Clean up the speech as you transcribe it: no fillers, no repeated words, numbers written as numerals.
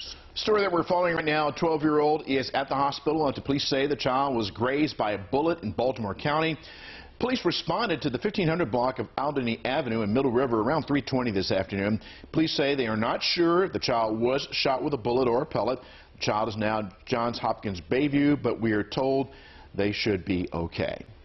Story that we're following right now, a 12-year-old is at the hospital after police say the child was grazed by a bullet in Baltimore County. Police responded to the 1500 block of Alderney Avenue in Middle River around 3:20 this afternoon. Police say they are not sure if the child was shot with a bullet or a pellet. The child is now Johns Hopkins Bayview, but we are told they should be okay.